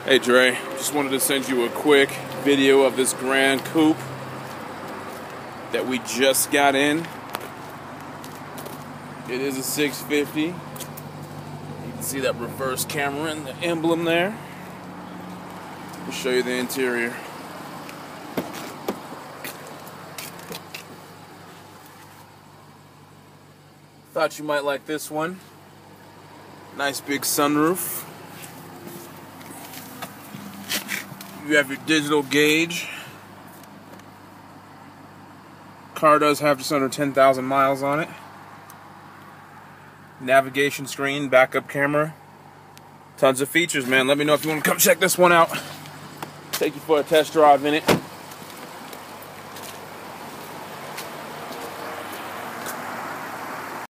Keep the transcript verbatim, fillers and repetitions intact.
Hey Dre, just wanted to send you a quick video of this Grand Coupe that we just got in. It is a six fifty. You can see that reverse camera and the emblem there. I'll show you the interior. Thought you might like this one. Nice big sunroof. You have your digital gauge. Car does have just under ten thousand miles on it. Navigation screen, backup camera. Tons of features, man. Let me know if you want to come check this one out. Take you for a test drive in it.